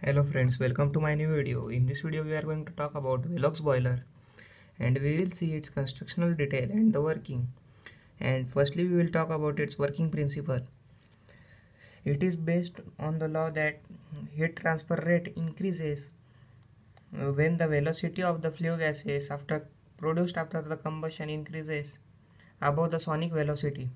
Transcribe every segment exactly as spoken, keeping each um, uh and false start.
Hello friends, welcome to my new video. In this video we are going to talk about Velox boiler and we will see its constructional detail and the working. And firstly we will talk about its working principle. It is based on the law that heat transfer rate increases when the velocity of the flue gases after produced after the combustion increases above the sonic velocity.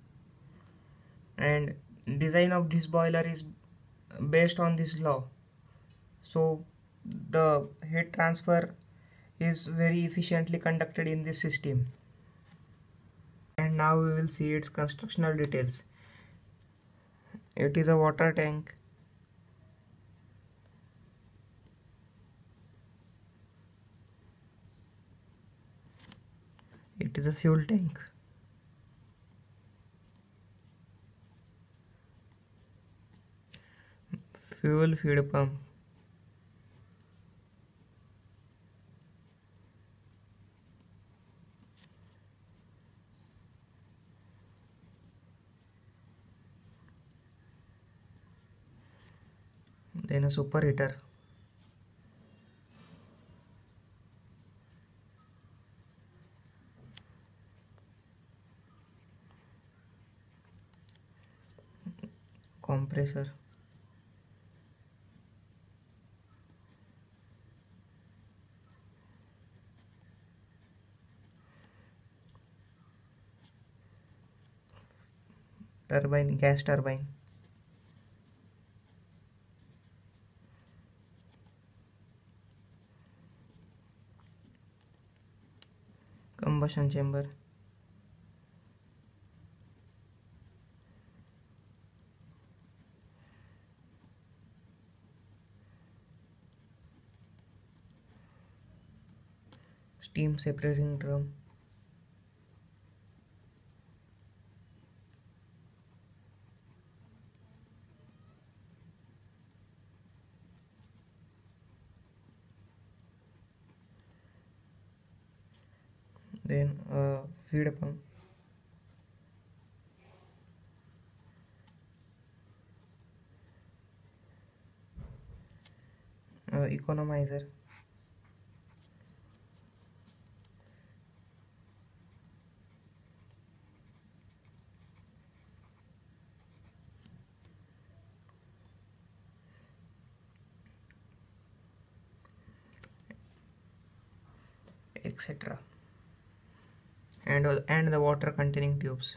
And design of this boiler is based on this law. So the heat transfer is very efficiently conducted in this system. And now we will see its constructional details. It is a water tank. It is a fuel tank. Fuel feed pump. Then a superheater. Compressor. Turbine, gas turbine. Combustion chamber. Steam separating drum. Then a feed pump. Uh, economizer. Etc. and uh, and the water containing tubes.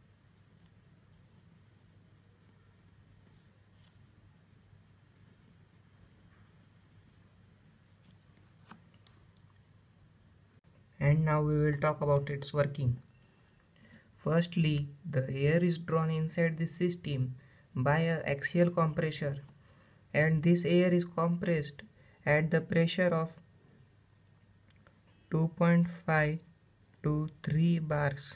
And now we will talk about its working. Firstly, the air is drawn inside the system by a axial compressor, and this air is compressed at the pressure of two point five to three bars.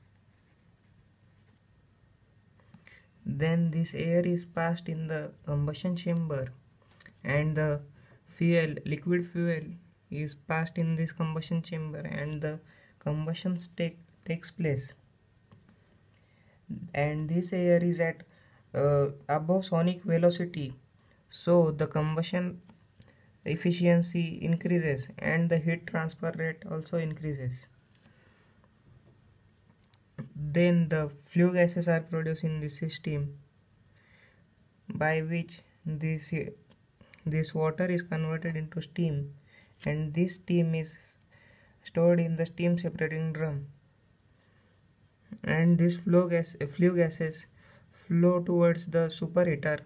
Then this air is passed in the combustion chamber and the fuel, liquid fuel is passed in this combustion chamber and the combustion take, takes place. And this air is at uh, above sonic velocity, so the combustion efficiency increases and the heat transfer rate also increases. Then the flue gases are produced in the system, by which this this water is converted into steam, and this steam is stored in the steam separating drum, and this flow gas flue gases flow towards the superheater.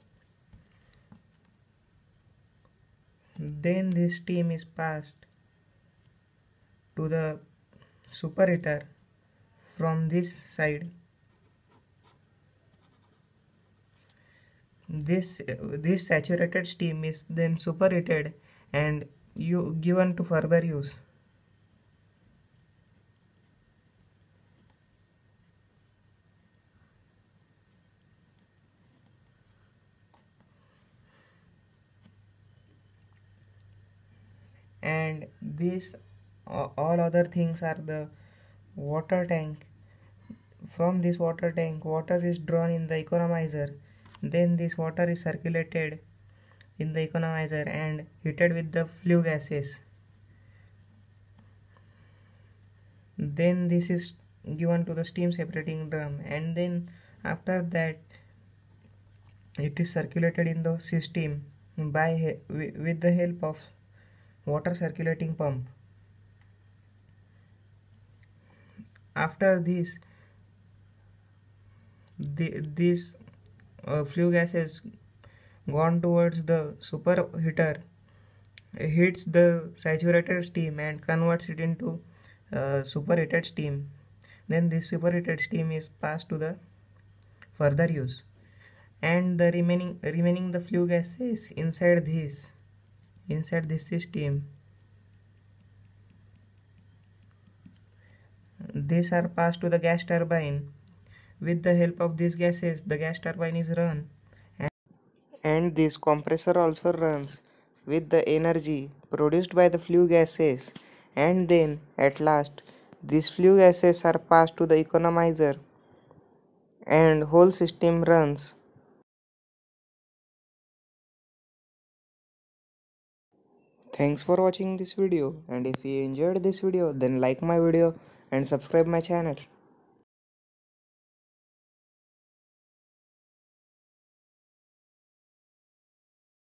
Then this steam is passed to the superheater from this side. This this saturated steam is then superheated and you given to further use. And this all other things are the water tank. From this water tank, water is drawn in the economizer. Then this water is circulated in the economizer and heated with the flue gases. Then this is given to the steam separating drum, and then after that it is circulated in the system by with the help of water circulating pump. After this the, this uh, flue gases gone towards the superheater heats the saturated steam and converts it into uh, superheated steam. Then this superheated steam is passed to the further use, and the remaining remaining the flue gases inside this inside this system, these are passed to the gas turbine. With the help of these gases the gas turbine is run, and, and this compressor also runs with the energy produced by the flue gases, and then at last these flue gases are passed to the economizer and whole system runs. Thanks for watching this video, and if you enjoyed this video then like my video and subscribe my channel.